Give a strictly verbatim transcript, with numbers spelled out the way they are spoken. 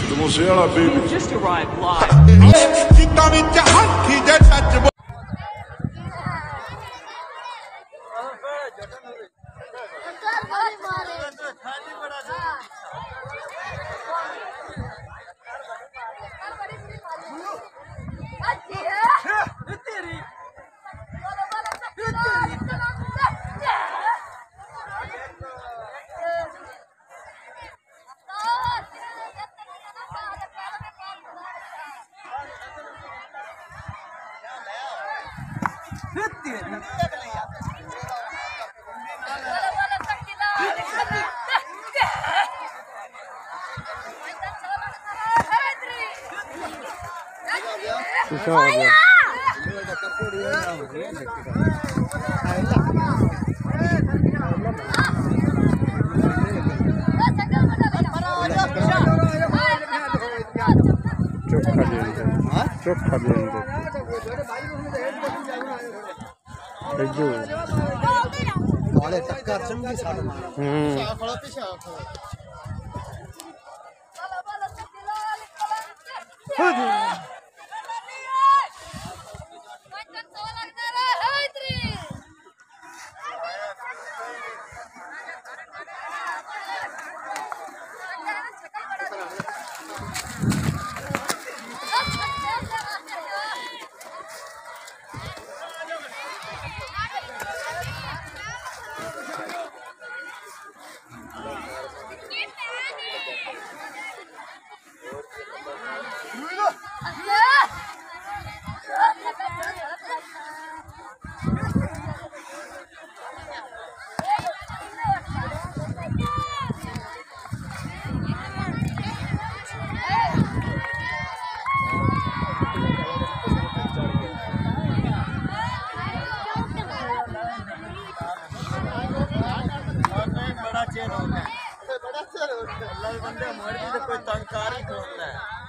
Mosela, baby. Just arrived live. चोखा देंगे वाले टक्कर चंगी साथ में हम्म खड़ा पीछे बड़ा चेन होता है बड़ा चेन होता है अल्लाह के बंदे हमारे भी तो कोई तंग कार ही होता है।